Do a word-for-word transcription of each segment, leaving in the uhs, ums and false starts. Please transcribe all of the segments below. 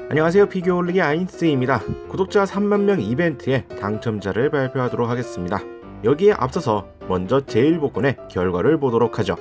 안녕하세요, 피규어 올리기 아인스입니다. 구독자 삼만 명 이벤트에 당첨자를 발표하도록 하겠습니다. 여기에 앞서서 먼저 제일 복권의 결과를 보도록 하죠.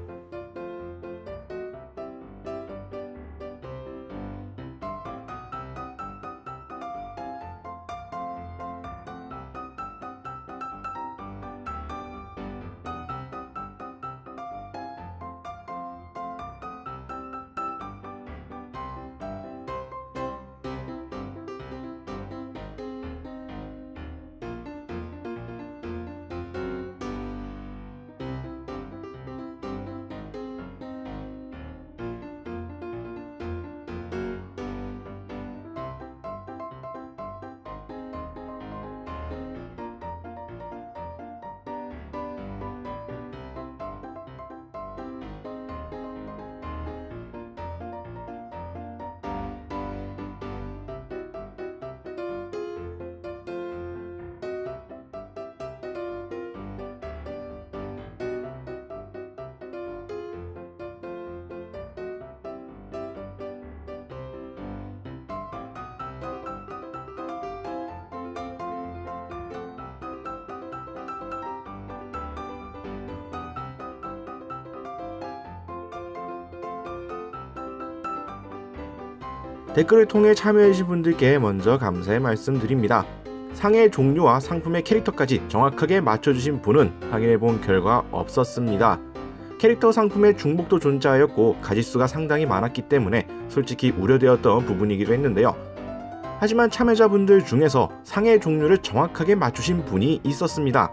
댓글을 통해 참여해주신 분들께 먼저 감사의 말씀드립니다. 상의 종류와 상품의 캐릭터까지 정확하게 맞춰주신 분은 확인해본 결과 없었습니다. 캐릭터 상품의 중복도 존재하였고 가짓수가 상당히 많았기 때문에 솔직히 우려되었던 부분이기도 했는데요. 하지만 참여자분들 중에서 상의 종류를 정확하게 맞추신 분이 있었습니다.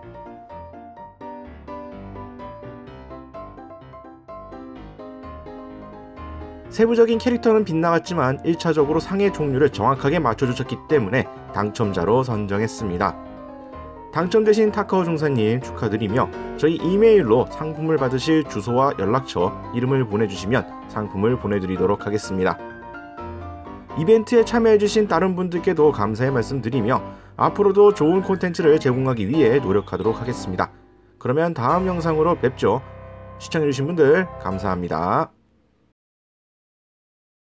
세부적인 캐릭터는 빗나갔지만 일 차적으로 상의 종류를 정확하게 맞춰주셨기 때문에 당첨자로 선정했습니다. 당첨되신 타카오 중사님 축하드리며 저희 이메일로 상품을 받으실 주소와 연락처, 이름을 보내주시면 상품을 보내드리도록 하겠습니다. 이벤트에 참여해주신 다른 분들께도 감사의 말씀드리며 앞으로도 좋은 콘텐츠를 제공하기 위해 노력하도록 하겠습니다. 그러면 다음 영상으로 뵙죠. 시청해주신 분들 감사합니다.